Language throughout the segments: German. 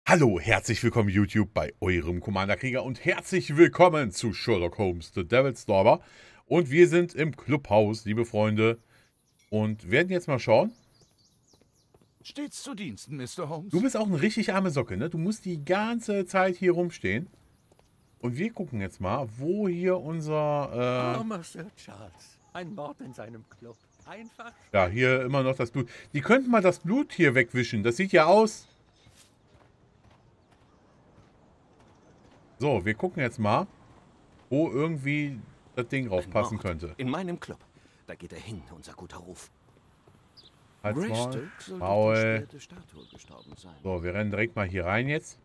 Hallo, herzlich willkommen YouTube bei eurem Commander Krieger und herzlich willkommen zu Sherlock Holmes, The Devil's Daughter. Und wir sind im Clubhaus, liebe Freunde, und werden jetzt mal schauen. Stets zu Diensten, Mr. Du Holmes. bist auch eine richtig arme Socke, ne? Du musst die ganze Zeit hier rumstehen. Und wir gucken jetzt mal, wo hier unser, Armer Sir Charles. Ein Mord in seinem Club. Einfach. ja, hier immer noch das Blut. Die könnten mal das Blut hier wegwischen. Das sieht ja aus. So, wir gucken jetzt mal, wo irgendwie das Ding drauf Ein passen Mord. könnte. In meinem Club. Da geht er hin, unser guter Ruf. Halt's Maul. Greystoke soll durch die Maul. späte Statue gestorben sein. So, wir rennen direkt mal hier rein jetzt.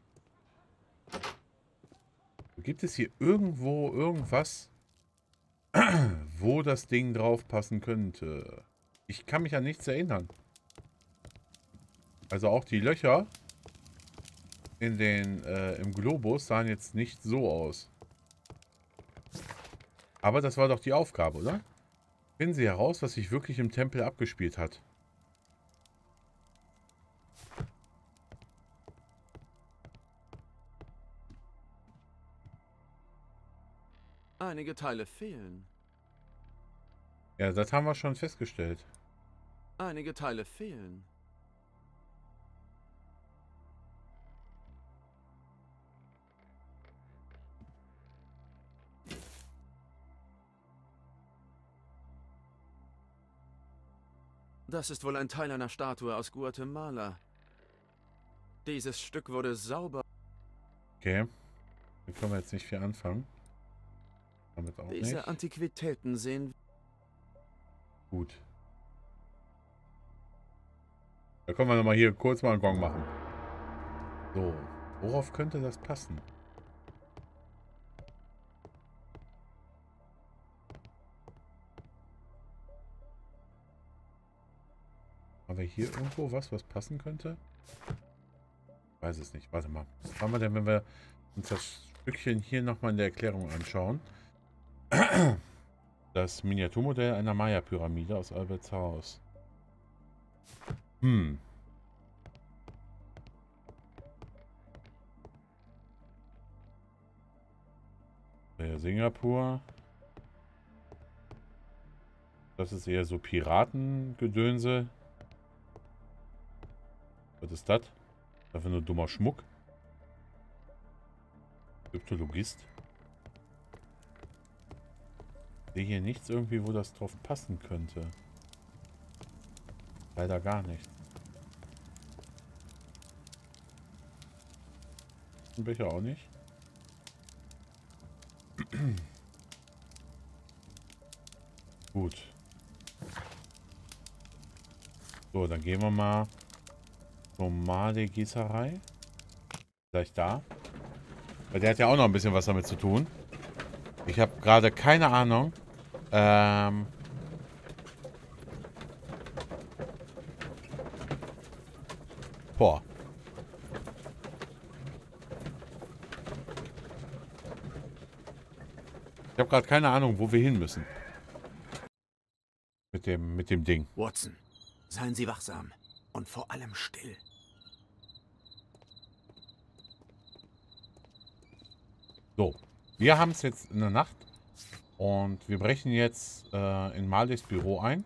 Gibt es hier irgendwo irgendwas, wo das Ding drauf passen könnte? Ich kann mich an nichts erinnern. Also auch die Löcher in den, im Globus sahen jetzt nicht so aus. Aber das war doch die Aufgabe, oder? Finden Sie heraus, was sich wirklich im Tempel abgespielt hat. Einige Teile fehlen. Ja, das haben wir schon festgestellt. Einige Teile fehlen. Das ist wohl ein Teil einer Statue aus Guatemala. Dieses Stück wurde sauber. Okay. Da können wir jetzt nicht viel anfangen. Damit auch Diese nicht. Antiquitäten sehen. Gut. Da können wir nochmal hier kurz mal einen Gong machen. So, worauf könnte das passen? Haben wir hier irgendwo was passen könnte? Ich weiß es nicht. Warte mal. Was haben wir denn, wenn wir uns das Stückchen hier nochmal in der Erklärung anschauen? Das Miniaturmodell einer Maya-Pyramide aus Alberts Haus. Singapur. Das ist eher so Piratengedönse. Was ist das? Einfach nur dummer Schmuck. Kryptologist. Ich sehe hier nichts irgendwie, wo das drauf passen könnte. Leider gar nicht. Ein Becher auch nicht. Gut. So, dann gehen wir mal normale Gießerei. Vielleicht da. Weil der hat ja auch noch ein bisschen was damit zu tun. Ich habe gerade keine Ahnung. Boah. Ich habe gerade keine Ahnung, wo wir hin müssen. Mit dem Ding. Watson, seien Sie wachsam und vor allem still. So. Wir haben es jetzt in der Nacht. Und wir brechen jetzt in Marleys Büro ein.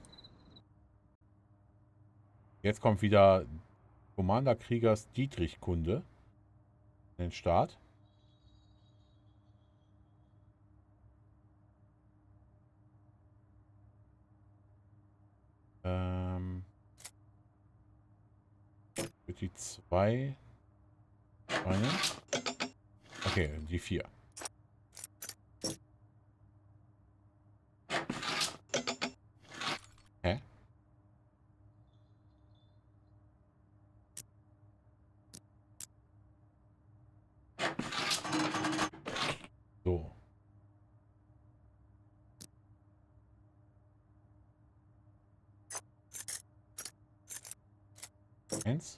Jetzt kommt wieder Commander Kriegers Dietrich-Kunde in den Start. Für die 2 Scheine. Okay, die 4. Hä? So. Eins.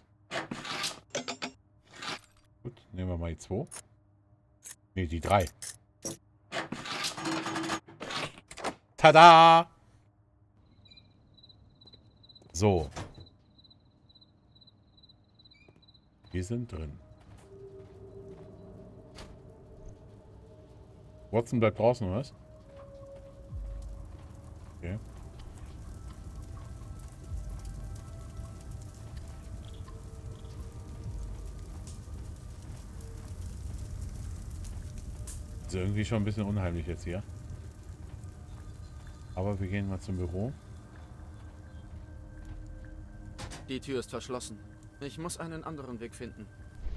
Gut, nehmen wir mal die 2. Ne, die 3. Tada! So. Wir sind drin. Watson bleibt draußen, oder was? Okay. Ist irgendwie schon ein bisschen unheimlich jetzt hier. Aber wir gehen mal zum Büro. Die Tür ist verschlossen. Ich muss einen anderen Weg finden.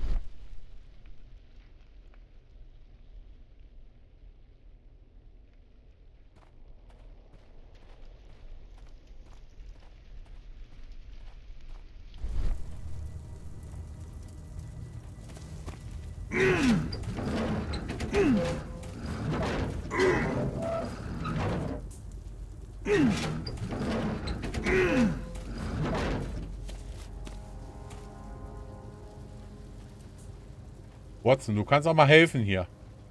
Watson, du kannst auch mal helfen hier.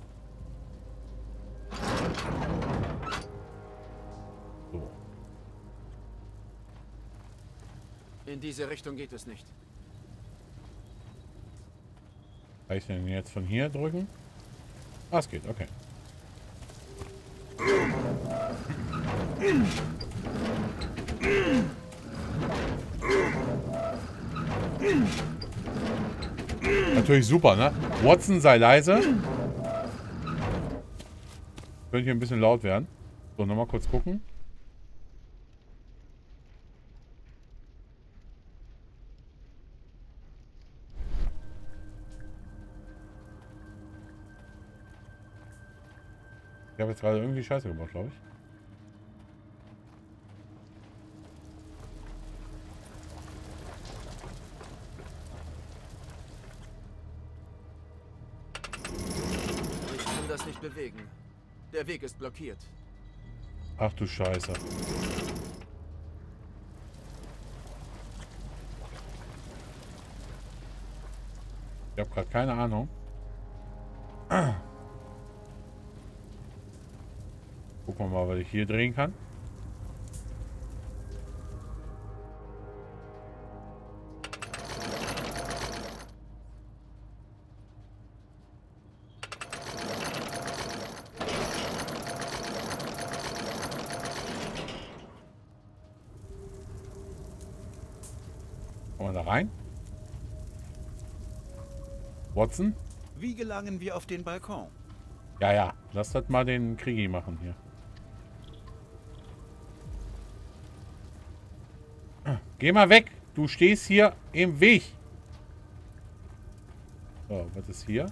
So. In diese Richtung geht es nicht. Kann ich denn jetzt von hier drücken? Ah, es geht, okay. Natürlich super, ne? Watson, sei leise. Könnte hier ein bisschen laut werden. So, nochmal kurz gucken. Ich habe jetzt gerade irgendwie Scheiße gemacht, glaube ich. Ich kann das nicht bewegen. Der Weg ist blockiert. Ach du Scheiße. Ich habe gerade keine Ahnung. Gucken wir mal, was ich hier drehen kann. Kommen wir da rein? Watson? Wie gelangen wir auf den Balkon? Ja, ja. Lass das mal den Krigi machen hier. Geh mal weg. Du stehst hier im Weg. So, was ist hier?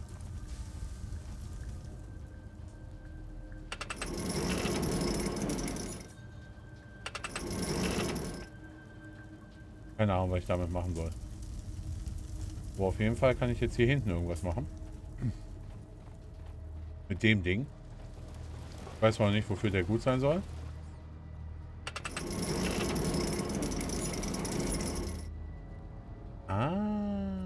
Keine Ahnung, was ich damit machen soll. Aber auf jeden Fall kann ich jetzt hier hinten irgendwas machen. Mit dem Ding. Ich weiß zwar nicht, wofür der gut sein soll. Ah.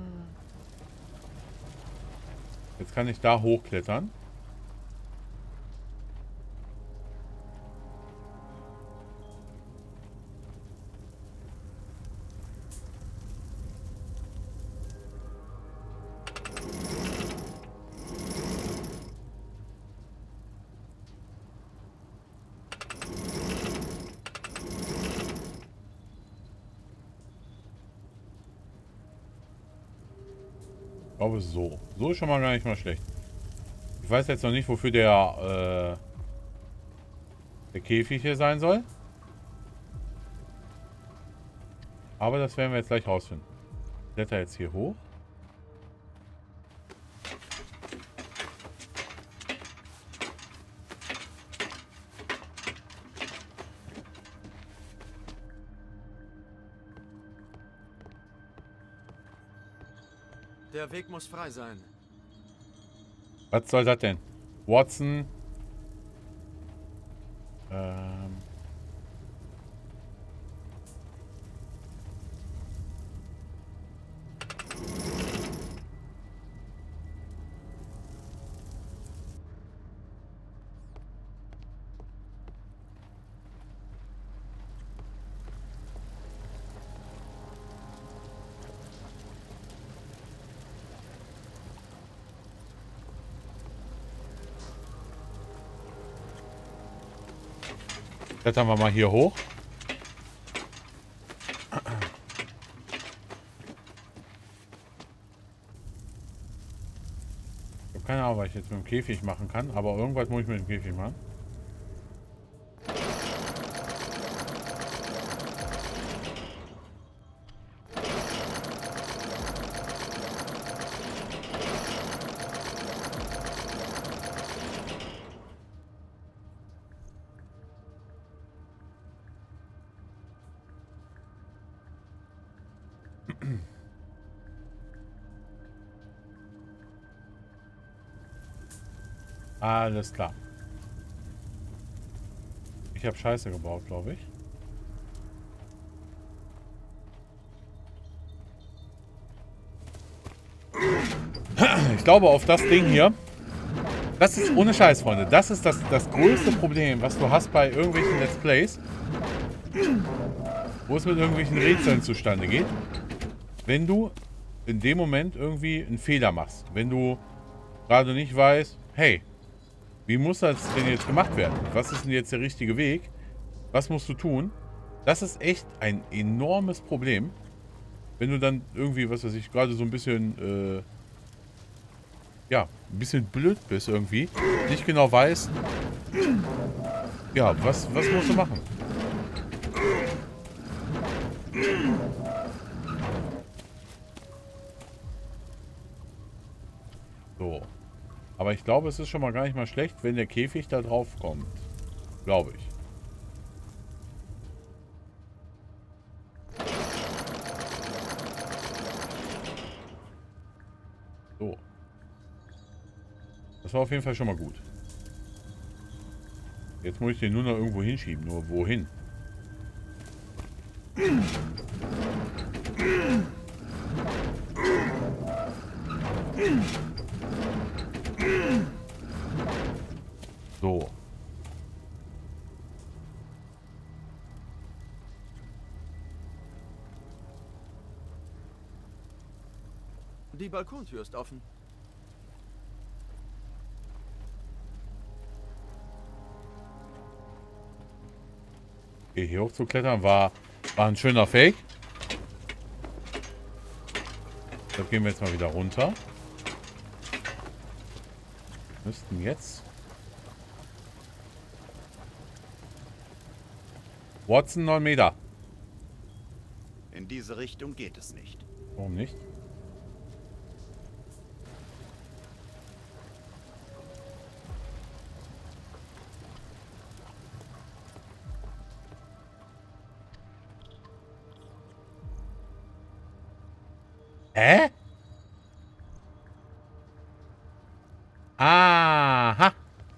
Jetzt kann ich da hochklettern. Ich glaube so. So ist schon mal gar nicht mal schlecht. Ich weiß jetzt noch nicht, wofür der Käfig hier sein soll. Aber das werden wir jetzt gleich rausfinden. Ich kletter jetzt hier hoch. Der Weg muss frei sein. Was soll das denn? Watson. Ähm. Klettern wir mal hier hoch. Ich habe keine Ahnung, was ich jetzt mit dem Käfig machen kann, aber irgendwas muss ich mit dem Käfig machen. Alles klar. Ich habe Scheiße gebaut, glaube ich. Ich glaube, auf das Ding hier, das ist ohne Scheiß, Freunde, das ist das größte Problem, was du hast bei irgendwelchen Let's Plays, wo es mit irgendwelchen Rätseln zustande geht, wenn du in dem Moment irgendwie einen Fehler machst. Wenn du gerade nicht weißt, hey, wie muss das denn jetzt gemacht werden? Was ist denn jetzt der richtige Weg? Was musst du tun? Das ist echt ein enormes Problem, wenn du dann irgendwie, was weiß ich, gerade so ein bisschen, ja, ein bisschen blöd bist irgendwie, nicht genau weißt, ja, was musst du machen? So. Aber ich glaube, es ist schon mal gar nicht mal schlecht, wenn der Käfig da drauf kommt. Glaube ich. So. Das war auf jeden Fall schon mal gut. Jetzt muss ich den nur noch irgendwo hinschieben. Nur wohin? So. Die Balkontür ist offen. Okay, hier hoch zu klettern war ein schöner Fake. Da gehen wir jetzt mal wieder runter. Müssten jetzt... Watson, 9 Meter. In diese Richtung geht es nicht. Warum nicht? Hä? Aha.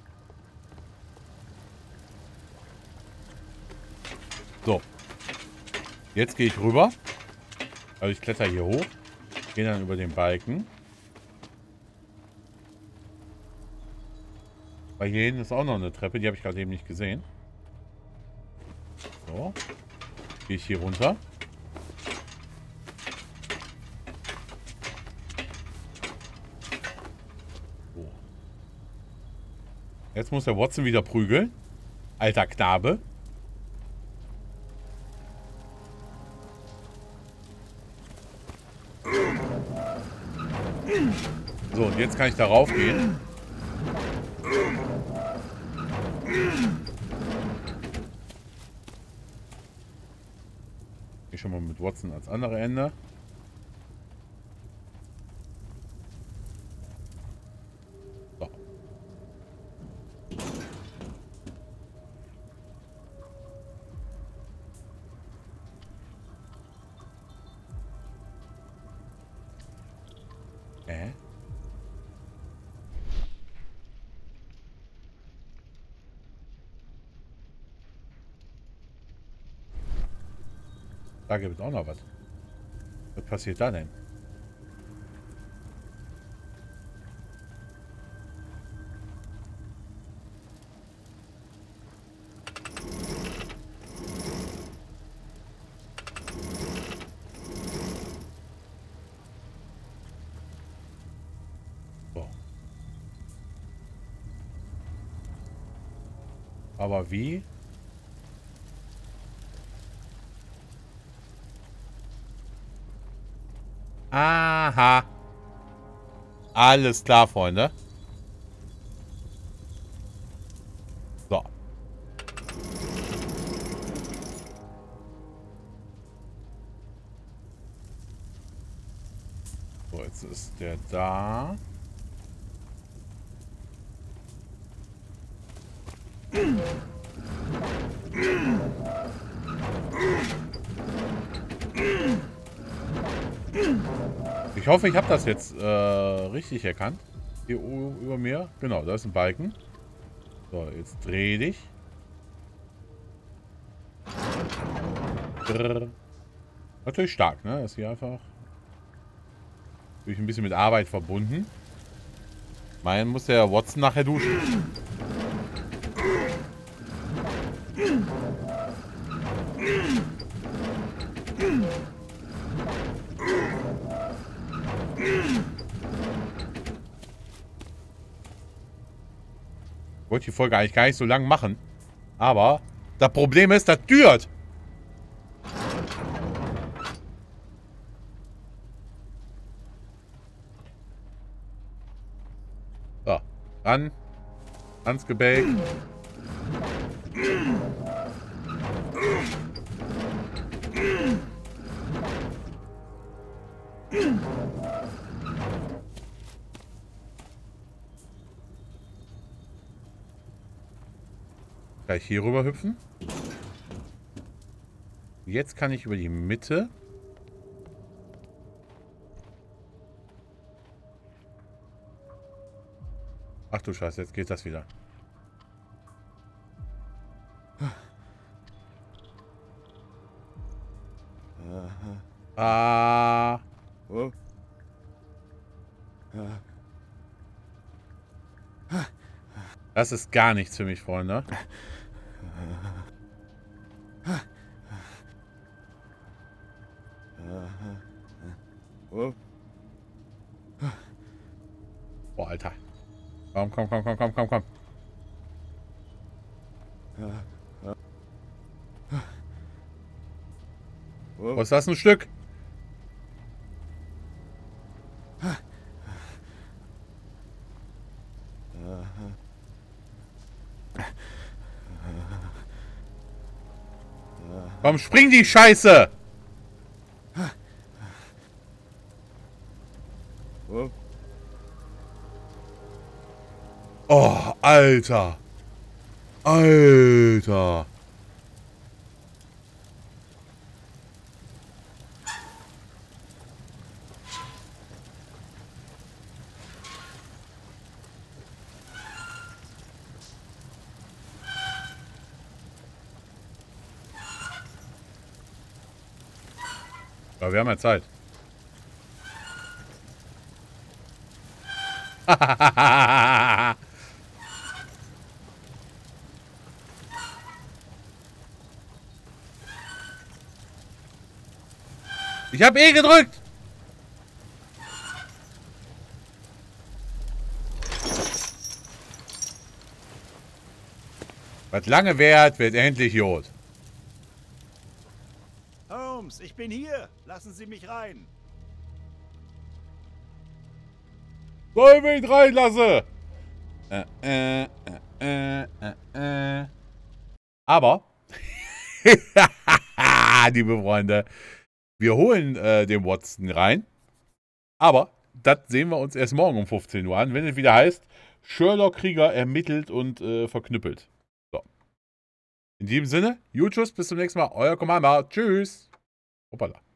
So. Jetzt gehe ich rüber. Also ich kletter hier hoch. Gehe dann über den Balken. Weil hier hinten ist auch noch eine Treppe. Die habe ich gerade eben nicht gesehen. So. Gehe ich hier runter. So. Jetzt muss der Watson wieder prügeln. Alter Knabe. So, und jetzt kann ich darauf gehen. Gehe schon mal mit Watson ans andere Ende. So. Da gibt es auch noch was. Was passiert da denn? So. Aber wie Aha. Alles klar, Freunde. So. So, jetzt ist der da. Ich hoffe, ich habe das jetzt richtig erkannt. Hier über mir. Genau, da ist ein Balken. So, jetzt dreh dich. Brrr. Natürlich stark, ne? Das ist hier einfach durch ein bisschen mit Arbeit verbunden. Meinen muss der Watson nachher duschen. Ich wollte die Folge eigentlich gar nicht so lang machen. Aber das Problem ist, das dürt. So, ran. Ans Gebäck. Gleich hier rüber hüpfen. Jetzt kann ich über die Mitte. Ach du Scheiße, jetzt geht das wieder. Ah. Oh. Das ist gar nichts für mich, Freunde. Boah, Alter. Komm, komm, komm, komm, komm, komm, komm. Was ist das, ein Stück? Komm, spring die Scheiße! Oh, Alter. Alter. Aber wir haben ja Zeit. Ich habe E gedrückt. Was lange währt, wird endlich Jod. Holmes, ich bin hier. Lassen Sie mich rein. Soll ich mich reinlassen? Aber, liebe Freunde, wir holen den Watson rein. Aber das sehen wir uns erst morgen um 15 Uhr an, wenn es wieder heißt, Sherlock Krieger ermittelt und verknüppelt. So. In diesem Sinne, Tschüss, bis zum nächsten Mal. Euer Commander. Tschüss. Hoppala.